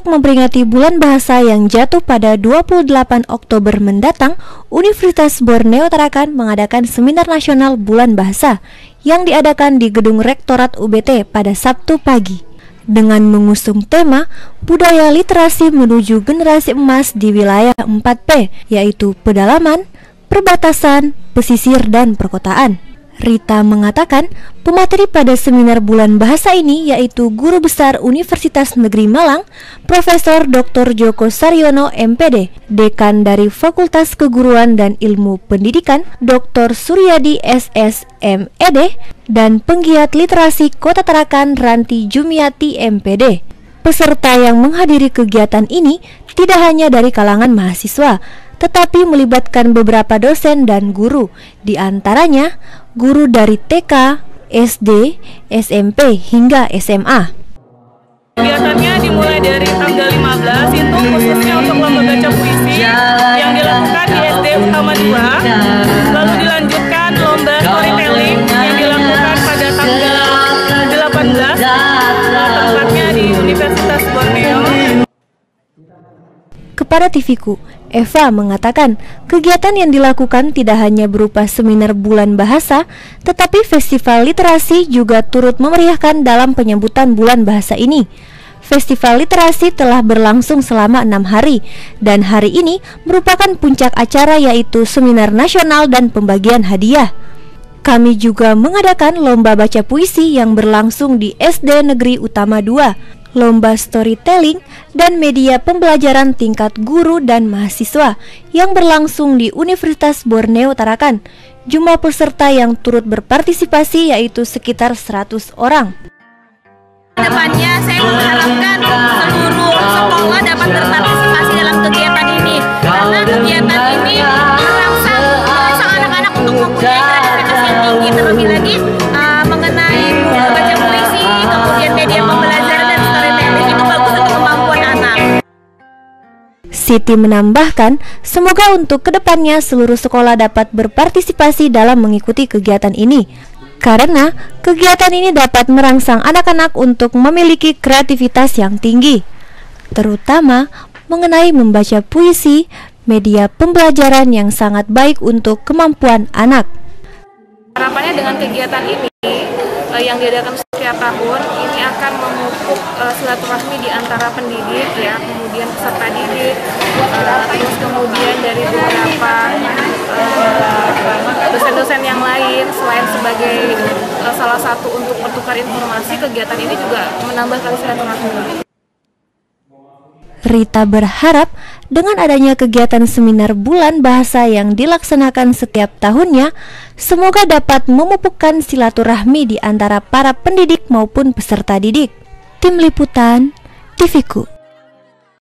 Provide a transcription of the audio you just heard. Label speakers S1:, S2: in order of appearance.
S1: Untuk memperingati Bulan Bahasa yang jatuh pada 28 Oktober mendatang, Universitas Borneo Tarakan mengadakan Seminar Nasional Bulan Bahasa yang diadakan di Gedung Rektorat UBT pada Sabtu pagi. Dengan mengusung tema Budaya Literasi Menuju Generasi Emas di Wilayah 4P, yaitu pedalaman, perbatasan, pesisir, dan perkotaan. Rita mengatakan pemateri pada seminar Bulan Bahasa ini yaitu Guru Besar Universitas Negeri Malang, Profesor Dr. Joko Saryono MPD, Dekan dari Fakultas Keguruan dan Ilmu Pendidikan, Dr. Suryadi SS MED, dan penggiat literasi Kota Tarakan Ranti Jumiati MPD. Peserta yang menghadiri kegiatan ini tidak hanya dari kalangan mahasiswa, tetapi melibatkan beberapa dosen dan guru, di antaranya guru dari TK, SD, SMP, hingga SMA.
S2: Kegiatannya dimulai dari tanggal 15 itu khususnya untuk lomba baca puisi yang dilakukan di SD Utama 2, lalu dilanjutkan lomba storytelling yang dilakukan pada tanggal 18, tempatnya di Universitas Borneo.
S1: Kepada TVku, Eva mengatakan kegiatan yang dilakukan tidak hanya berupa seminar Bulan Bahasa, tetapi festival literasi juga turut memeriahkan dalam penyambutan Bulan Bahasa ini. Festival literasi telah berlangsung selama 6 hari, dan hari ini merupakan puncak acara yaitu seminar nasional dan pembagian hadiah. Kami juga mengadakan lomba baca puisi yang berlangsung di SD Negeri Utama 2, lomba storytelling, dan media pembelajaran tingkat guru dan mahasiswa yang berlangsung di Universitas Borneo Tarakan. Jumlah peserta yang turut berpartisipasi yaitu sekitar 100 orang.
S3: Kedepannya saya mengharapkan seluruh sekolah dapat berpartisipasi dalam kegiatan ini, karena kegiatan ini merangsang anak-anak untuk mempunyai kreativitas yang tinggi, terlebih lagi mengenai baca puisi, kemudian media pembelajaran dan storytelling itu bagus untuk kemampuan anak.
S1: Siti menambahkan, semoga untuk kedepannya seluruh sekolah dapat berpartisipasi dalam mengikuti kegiatan ini, karena kegiatan ini dapat merangsang anak-anak untuk memiliki kreativitas yang tinggi, terutama mengenai membaca puisi, media pembelajaran yang sangat baik untuk kemampuan anak.
S2: Harapannya dengan kegiatan ini yang diadakan setiap tahun ini akan memupuk silaturahmi di antara pendidik ya, kemudian peserta didik, terus kemudian dari beberapa dosen-dosen yang lain. Selain sebagai salah satu untuk bertukar informasi, kegiatan ini juga menambah tali silaturahmi.
S1: Rita berharap dengan adanya kegiatan seminar Bulan Bahasa yang dilaksanakan setiap tahunnya, semoga dapat memupukkan silaturahmi di antara para pendidik maupun peserta didik. Tim Liputan, TVku.